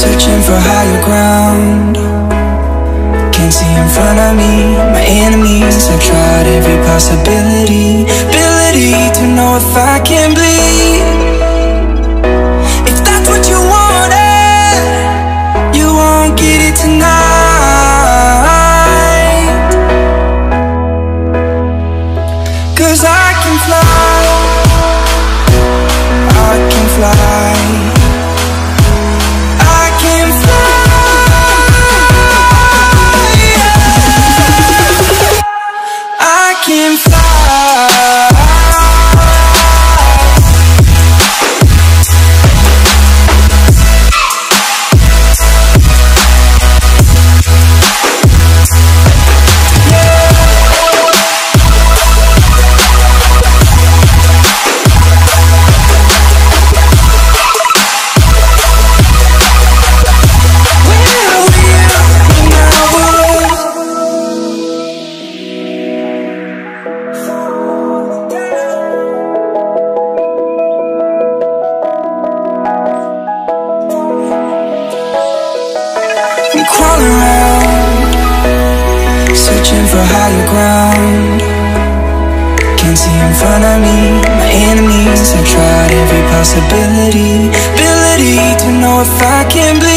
Searching for higher ground, can't see in front of me. My enemies, I've tried every possibility, ability to know if I can bleed. If that's what you wanted, you won't get it tonight. 'Cause I can fly, I can fly, I can fly, yeah. I can fly. I'm crawling around, searching for higher ground, can't see in front of me. My enemies, I've tried every possibility, ability to know if I can bleed.